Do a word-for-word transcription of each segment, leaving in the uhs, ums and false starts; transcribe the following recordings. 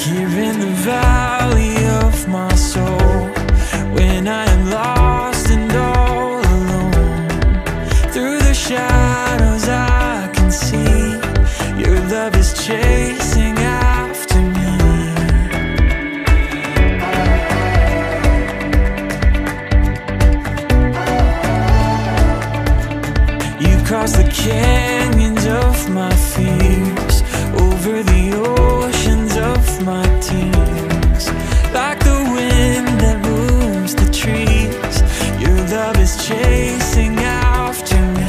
Here in the valley of my soul, when I am lost and all alone, through the shadows I can see your love is chasing after me. You cross the canyons of my fears, over the oceans of my tears. Like the wind that moves the trees, your love is chasing after me.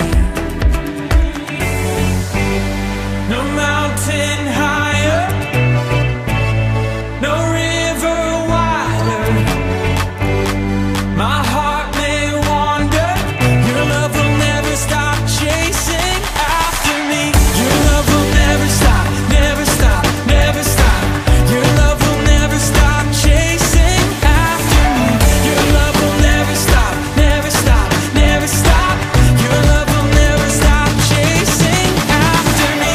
No mountain higher, no river wider. My heart may wander, your love will never stop chasing after me. Your love will never stop, never stop, never stop. Your love will never stop chasing after me. Your love will never stop, never stop, never stop. Your love will never stop chasing after me.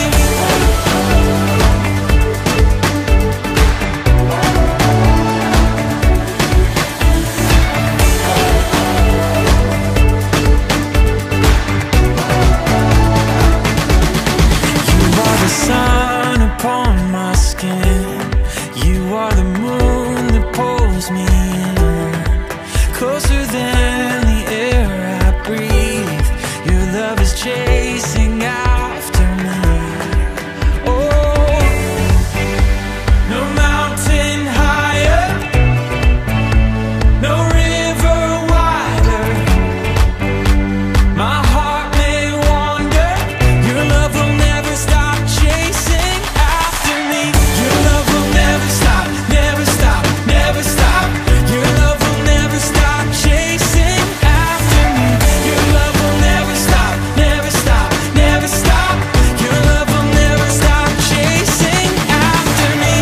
You are the sun upon my skin. You are the moon that pulls me in, closer than the air I breathe. Your love is chasing after me. Oh, no mountain higher, no river wider. My heart may wander, your love will never stop chasing after me. Your love will never stop, never stop, never stop. Your love will never stop chasing after me. Your love will never stop, never stop, never stop. Your love will never stop chasing after me.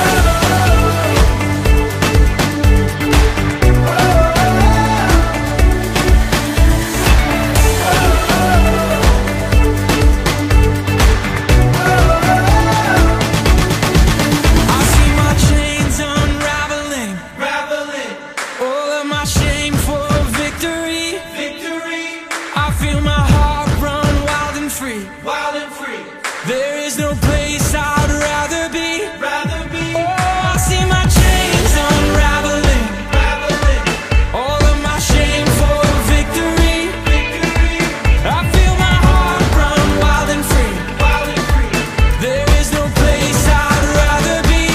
I see my chains unraveling, raveling. All of my shame for victory, victory. I feel my heart run wild and free, wild and free. There is no place I'd rather be, rather be. Oh, I see my chains unraveling, raveling. All of my shame for victory, victory. I feel my heart run wild and free, wild and free. There is no place I'd rather be.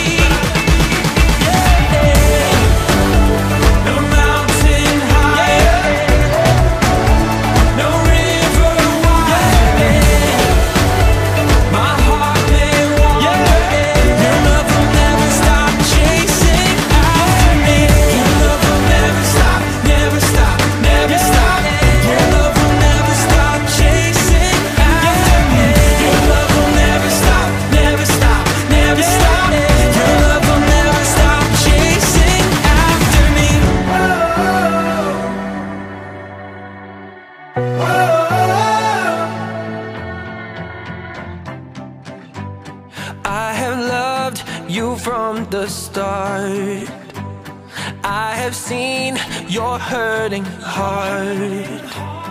Yeah. No mountain higher, no river wider. My heart may wander, your love will never stop chasing after me. Your love will never stop, never stop, never stop. Your love will never stop chasing after me. Your love will never stop, never stop, never stop. Your love will never stop chasing after me. I have loved you from the start. I have seen your hurting heart,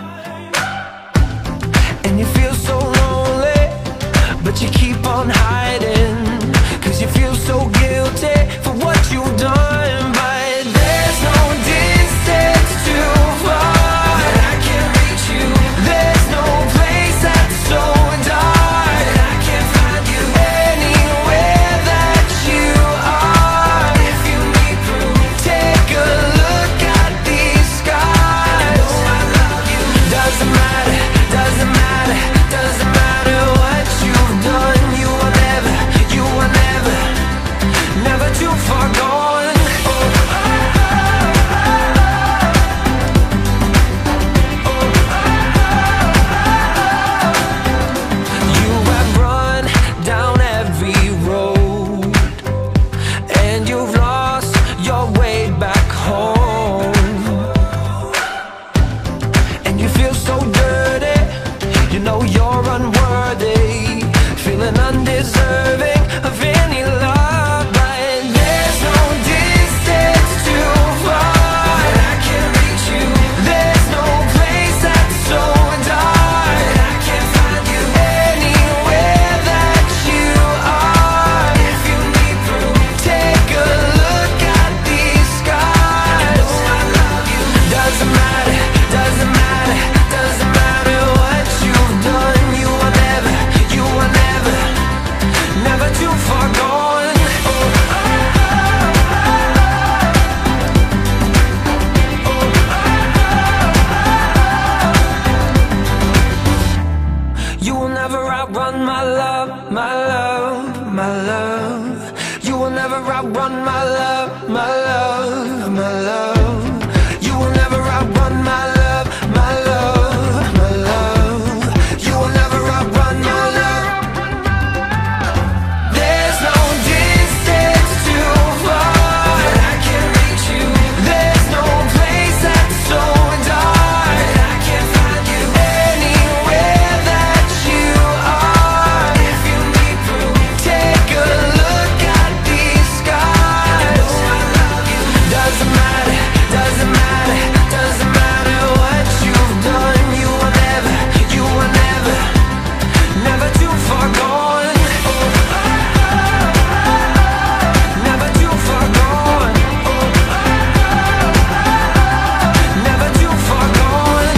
and you feel so lonely, but you keep on hiding, 'cause you feel so guilty for what you've done. But there's no distance too far that I can't reach you. There's no place that's so dark that I can't find you. Anywhere that you are, if you need proof, take a look at these scars. I know I love you. Doesn't matter, doesn't matter, doesn't matter what you've done. You will never, you outrun my love, my love, my love. You will never outrun my love, my love, my love. You will never outrun my love. There's no distance too far that I can't reach you. There's no place that's so dark that I can't find you. Anywhere that you are, if you need proof, take a look at these scars. I love you. Doesn't matter, doesn't matter, doesn't matter what you've done. You are never, you are never, never too far gone. Never too far gone. Never too far gone.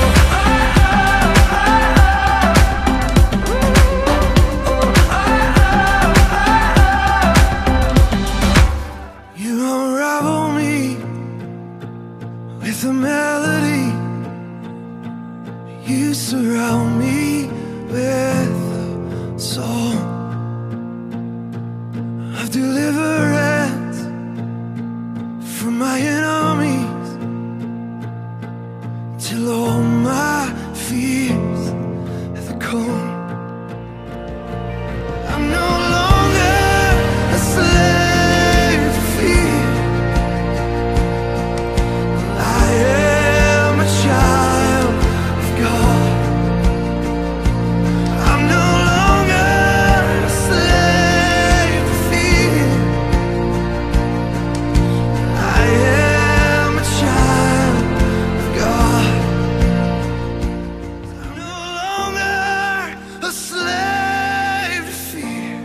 You unravel me with a melody. You surround me with a song of deliverance from my enemies, till all my fears have gone. I'm no longer a slave to fear. I am a child of God. I'm no longer a slave to fear. I am a child of God. I'm no longer a slave to fear.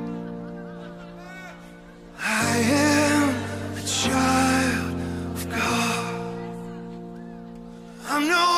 I am a child of God. I'm no